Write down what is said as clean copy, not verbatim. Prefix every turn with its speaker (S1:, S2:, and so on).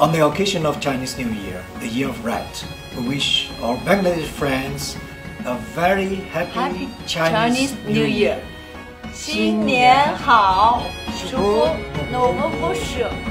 S1: On the occasion of Chinese New Year, the Year of Rat, we wish our Bangladesh friends a very happy Chinese New Year.
S2: 新年好，祝福农夫社。